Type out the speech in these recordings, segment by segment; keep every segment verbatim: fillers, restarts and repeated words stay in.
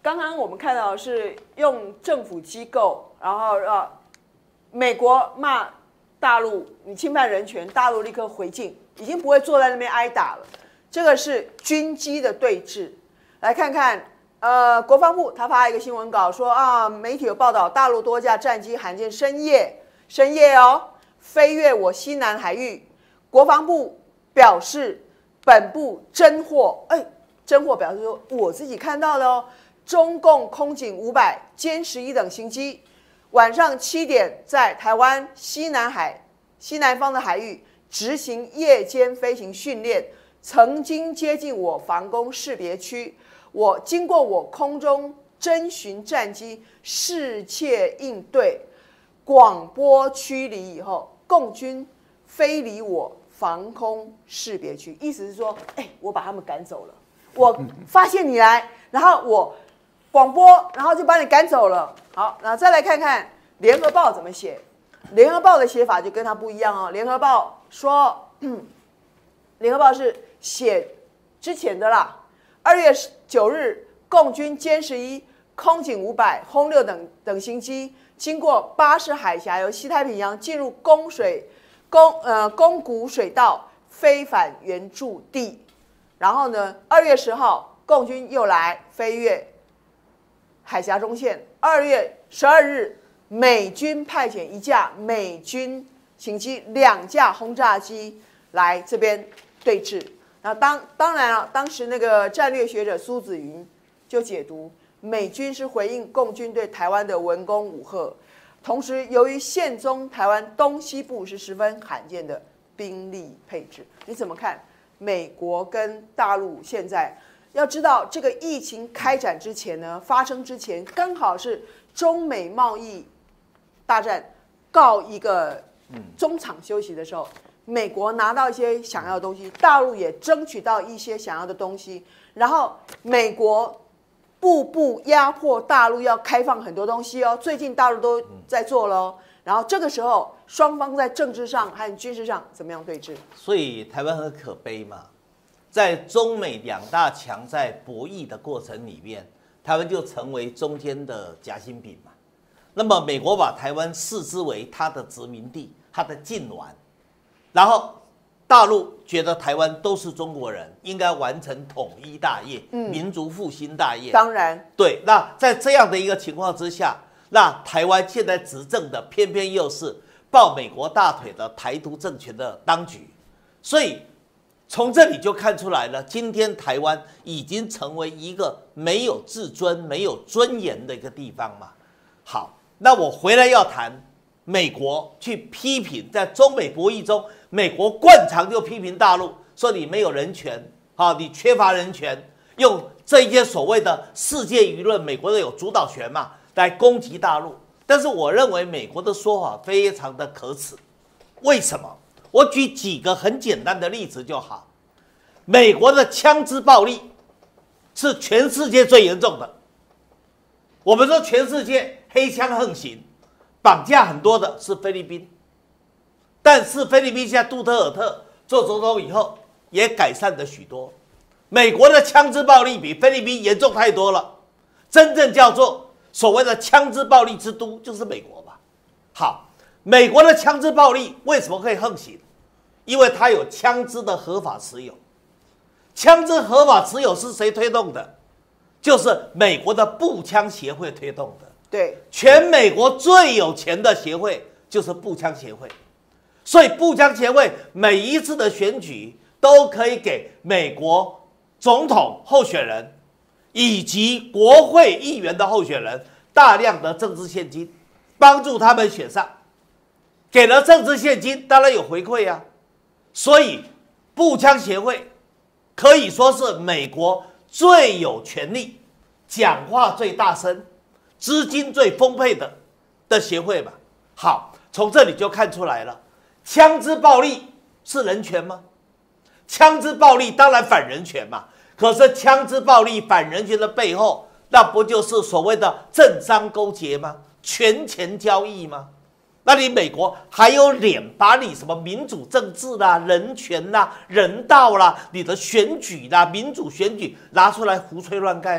刚刚我们看到的是用政府机构，然后呃，美国骂大陆你侵犯人权，大陆立刻回敬，已经不会坐在那边挨打了。这个是军机的对峙。来看看，呃，国防部他发一个新闻稿说啊，媒体有报道，大陆多架战机罕见深夜深夜哦飞越我西南海域。国防部表示，本部侦获，哎，侦获表示说我自己看到的哦，中共空警五百、歼十一等型机，晚上七点在台湾西南海西南方的海域执行夜间飞行训练，曾经接近我防空识别区。我经过我空中侦巡战机适切应对，广播驱离以后，共军飞离我防空识别区。意思是说，哎，我把他们赶走了，我发现你来，然后我广播，然后就把你赶走了。好，然后再来看看联合报怎么写。联合报的写法就跟他不一样哦。联合报说，嗯，联合报是写之前的啦。二月九日，共军歼十一、空警五百、轰六等等型机经过巴士海峡，由西太平洋进入宫水宫呃宫古水道，飞返原驻地。然后呢，二月十号，共军又来飞越海峡中线。二月十二日，美军派遣一架美军型机、两架轰炸机来这边对峙。那当当然了，当时那个战略学者苏子云就解读，美军是回应共军对台湾的文攻武吓，同时由于现中台湾东西部是十分罕见的兵力配置。你怎么看？美国跟大陆现在要知道，这个疫情开展之前呢，发生之前，刚好是中美贸易大战告一个中场休息的时候。美国拿到一些想要的东西，大陆也争取到一些想要的东西，然后美国步步压迫大陆要开放很多东西哦，最近大陆都在做喽。然后这个时候，双方在政治上和军事上怎么样对峙？ 所以台湾很可悲嘛，在中美两大强在博弈的过程里面，台湾就成为中间的夹心饼嘛。那么美国把台湾视之为它的殖民地，它的禁丸。然后大陆觉得台湾都是中国人，应该完成统一大业、嗯、民族复兴大业。 当然， 对。那在这样的一个情况之下，那台湾现在执政的偏偏又是抱美国大腿的台独政权的当局，所以从这里就看出来了，今天台湾已经成为一个没有自尊、没有尊严的一个地方嘛。好，那我回来要谈。美国去批评，在中美博弈中，美国惯常就批评大陆，说你没有人权，啊，你缺乏人权，用这一些所谓的世界舆论，美国的有主导权嘛，来攻击大陆。但是我认为美国的说法非常的可耻，为什么？我举几个很简单的例子就好。美国的枪支暴力是全世界最严重的，我们说全世界黑枪横行。绑架很多的是菲律宾，但是菲律宾现在杜特尔特做总统以后也改善了许多。美国的枪支暴力比菲律宾严重太多了，真正叫做所谓的枪支暴力之都就是美国吧。好，美国的枪支暴力为什么可以横行？因为它有枪支的合法持有。枪支合法持有是谁推动的？就是美国的步枪协会推动的。 对， 全美国最有钱的协会就是步枪协会，所以步枪协会每一次的选举都可以给美国总统候选人以及国会议员的候选人大量的政治现金，帮助他们选上。给了政治现金，当然有回馈啊。所以步枪协会可以说是美国最有权力、讲话最大声、资金最丰沛的的协会嘛。好，从这里就看出来了，枪支暴力是人权吗？枪支暴力当然反人权嘛。可是枪支暴力反人权的背后，那不就是所谓的政商勾结吗？权钱交易吗？那你美国还有脸把你什么民主政治啦、人权啦、人道啦、你的选举啦、民主选举拿出来胡吹乱盖吗？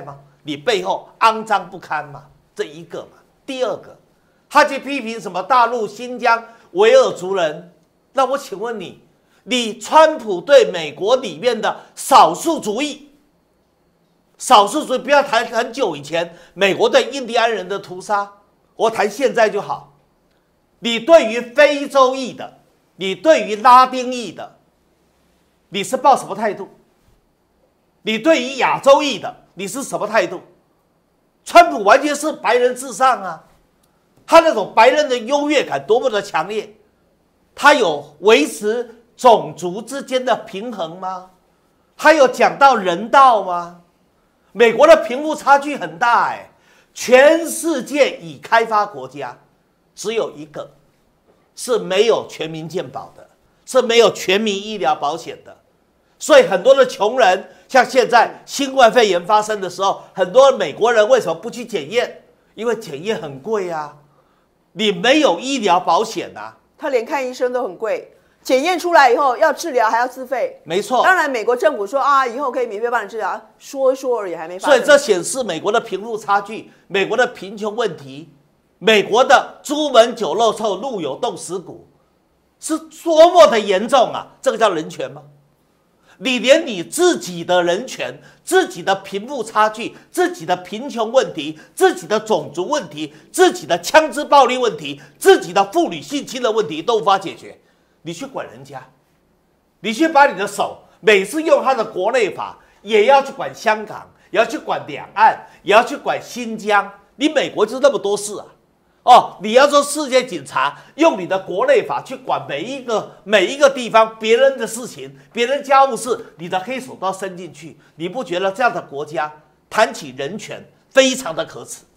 你背后肮脏不堪嘛，这一个嘛。第二个，他去批评什么大陆新疆维吾尔族人，那我请问你，你川普对美国里面的少数族裔，少数族裔不要谈很久以前美国对印第安人的屠杀，我谈现在就好。你对于非洲裔的，你对于拉丁裔的，你是抱什么态度？你对于亚洲裔的，你是什么态度？川普完全是白人至上啊，他那种白人的优越感多么的强烈，他有维持种族之间的平衡吗？他有讲到人道吗？美国的贫富差距很大哎，全世界已开发国家只有一个是没有全民健保的，是没有全民医疗保险的。所以很多的穷人，像现在新冠肺炎发生的时候，很多美国人为什么不去检验？因为检验很贵啊，你没有医疗保险啊， 他连看医生都很贵，检验出来以后要治疗还要自费。 没错。 当然，美国政府说啊，以后可以免费帮你治疗，说一说而已，还没发生。 所以这显示美国的贫富差距、美国的贫穷问题、美国的朱门酒肉臭、路有冻死骨，是多么的严重啊！这个叫人权吗？你连你自己的人权、自己的贫富差距、自己的贫穷问题、自己的种族问题、自己的枪支暴力问题、自己的妇女性侵的问题都无法解决，你去管人家，你去把你的手每次用他的国内法，也要去管香港，也要去管两岸，也要去管新疆，你美国就那么多事啊！哦，你要做世界警察，用你的国内法去管每一个每一个地方别人的事情，别人家务事，你的黑手都要伸进去，你不觉得这样的国家谈起人权非常的可耻？